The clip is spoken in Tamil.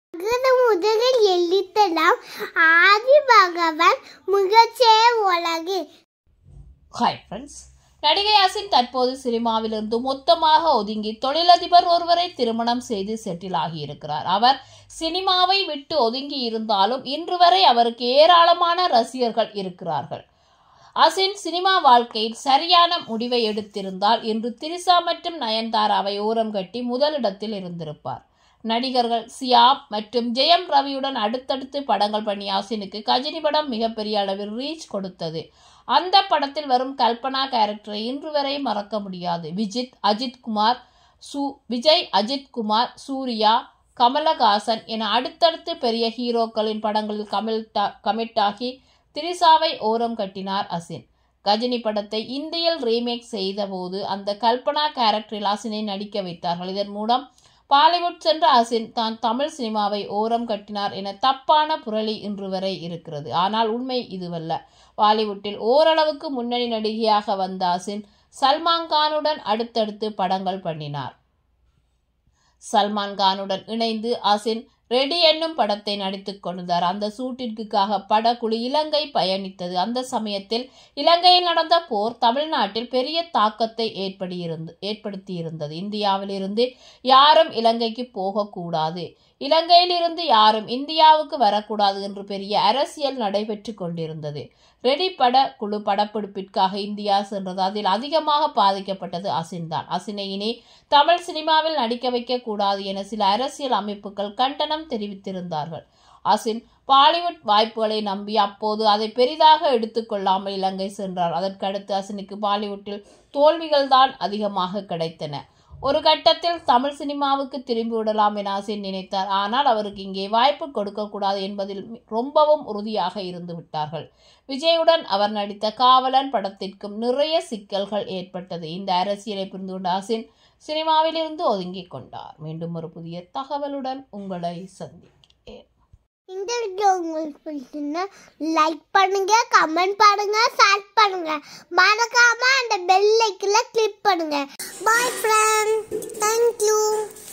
முதலில் எழுத்தலாம் ஆதி பகவான் முகச்சே உலகு. ஹாய் ஃப்ரெண்ட்ஸ், நடிகை அசின் தற்போது சினிமாவிலிருந்து மொத்தமாக ஒதுங்கி தொழிலதிபர் ஒருவரை திருமணம் செய்து செட்டில் ஆகியிருக்கிறார். அவர் சினிமாவை விட்டு ஒதுங்கி இருந்தாலும் இன்று வரை அவருக்கு ஏராளமான ரசிகர்கள் இருக்கிறார்கள். அசின் சினிமா வாழ்க்கையில் சரியான முடிவை எடுத்திருந்தால் இன்று திரிசா மற்றும் நயன்தாராவை ஓரம் கட்டி முதலிடத்தில் இருந்திருப்பார். நடிகர்கள் சியாம் மற்றும் ஜெயம் ரவியுடன் அடுத்தடுத்து படங்கள் பண்ணிய அசினுக்கு கஜினி படம் மிகப்பெரிய அளவில் ரீச் கொடுத்தது. அந்த படத்தில் வரும் கல்பனா கேரக்டரை இன்று வரை மறக்க முடியாது. விஜய், அஜித் குமார், சூர்யா, கமலஹாசன் என அடுத்தடுத்து பெரிய ஹீரோக்களின் படங்களில் கமிட் ஆகி திரிசாவை ஓரம் கட்டினார் அசின். கஜினி படத்தை இந்தியில் ரீமேக் செய்த போது அந்த கல்பனா கேரக்டரில் அசினை நடிக்க வைத்தார்கள். இதன் மூலம் பாலிவுட் சென்ற அசின் தான் தமிழ் சினிமாவை ஓரம் கட்டினார் என தப்பான புரளி இன்று வரை இருக்கிறது. ஆனால் உண்மை இதுவல்ல. பாலிவுட்டில் ஓரளவுக்கு முன்னணி நடிகையாக வந்த அசின் சல்மான் கானுடன் அடுத்தடுத்து படங்கள் பண்ணினார். சல்மான் கானுடன் இணைந்து அசின் ரெடி என்னும் படத்தை நடித்துக் கொண்டார். அந்த ஷூட்டிற்காக படக்குழு இலங்கை பயணித்தது. அந்த சமயத்தில் இலங்கையில் நடந்த போர் தமிழ்நாட்டில் பெரிய தாக்கத்தை ஏற்படுத்தியிருந்தது. இந்தியாவில் இருந்து யாரும் இலங்கைக்கு போகக்கூடாது, இலங்கையில் இருந்து யாரும் இந்தியாவுக்கு வரக்கூடாது என்று பெரிய அரசியல் நடைபெற்று கொண்டிருந்தது. ரெடி பட குழு படப்பிடிப்பிற்காக இந்தியா சென்றது. அதில் அதிகமாக பாதிக்கப்பட்டது அசின் தான். அசினை இனி தமிழ் சினிமாவில் நடிக்க வைக்க கூடாது என சில அரசியல் அமைப்புகள் கண்டனம் தெரிவித்திருந்தார்கள். அசின் பாலிவுட் வாய்ப்புகளை நம்பி அப்போது அதை பெரிதாக எடுத்துக்கொள்ளாமல் இலங்கை சென்றார். அதற்கடுத்து அசினுக்கு பாலிவுட்டில் தோல்விகள் தான் அதிகமாக கிடைத்தன. ஒரு கட்டத்தில் தமிழ் சினிமாவுக்கு திரும்பி விடலாம் என அசின் நினைத்தார். ஆனால் அவருக்கு இங்கே வாய்ப்பு கொடுக்கக்கூடாது என்பதில் ரொம்பவும் உறுதியாக இருந்து விட்டார்கள். விஜயுடன் அவர் நடித்த காவலன் படத்திற்கும் நிறைய சிக்கல்கள் ஏற்பட்டது. இந்த அரசியலை புரிந்து கொண்ட அசின் சினிமாவில் இருந்து ஒதுங்கிக் கொண்டார். மீண்டும் ஒரு புதிய தகவலுடன் உங்களை சந்திக்கிறேன். இந்த வீடியோ உங்களுக்கு பிடிச்சிருந்தா லைக் பண்ணுங்க, கமெண்ட் பண்ணுங்க, ஷேர் பண்ணுங்க. மறக்காம அந்த பெல் ஐக்கனை கிளிக் பண்ணுங்க. Bye friend, thank you.